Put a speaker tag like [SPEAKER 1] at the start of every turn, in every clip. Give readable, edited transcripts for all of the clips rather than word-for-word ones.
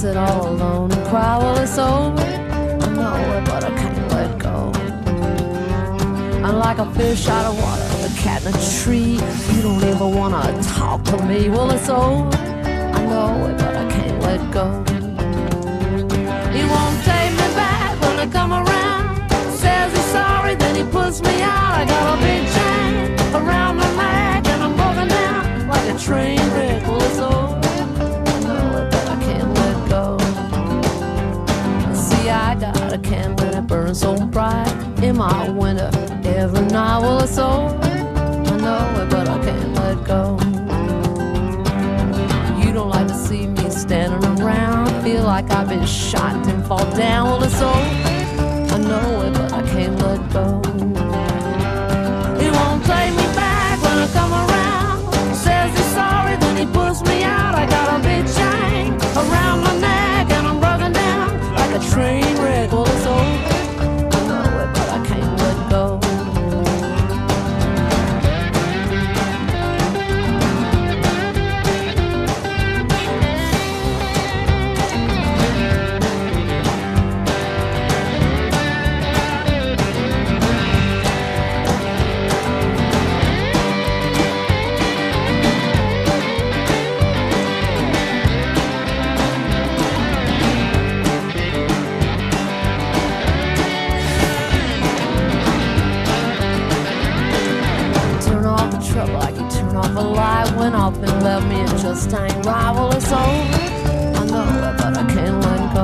[SPEAKER 1] sit all alone and cry. Well, it's over, I know it, but I can't let go. I'm like a fish out of water, a cat in a tree. You don't even wanna talk to me. Well, it's over, I know it, but I can't let go. He won't take me back when I come around. Says he's sorry, then he puts me out. I got a big chain around my neck and I'm broken down like a train wreck. Well, it's over, I know it, but I can't let go. See, I got a candle and it burns so bright in my window every night. Well, it's over, I know it, but I can't let go. You don't like to see me standing around. Feel like I've been shot and fall down. Well, it's over, I know it, but I can't let go. He won't take me back when I come around. Says he's sorry, then he puts me out. I got a big chain around my neck and I'm broken down like a train wreck. Well, it's over, I know it, but I can't let go. Like you turn off a light when off and left me, it just ain't right. Well, it's over, I know it, but I can't let go.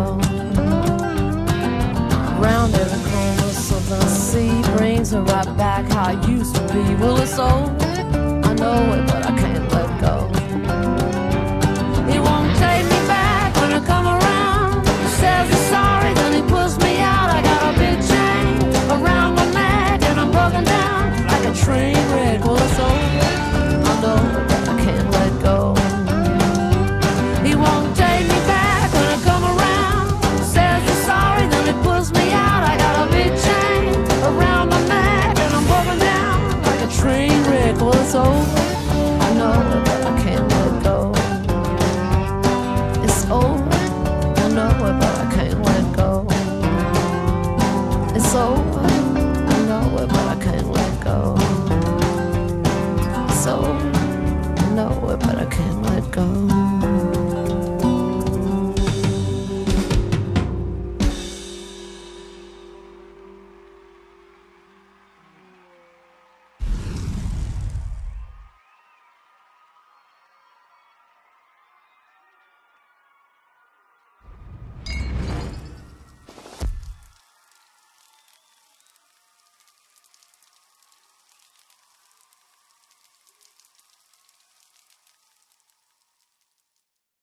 [SPEAKER 1] Round every corner, something I see brings her right back how I used to be. Well, it's over, I know it, but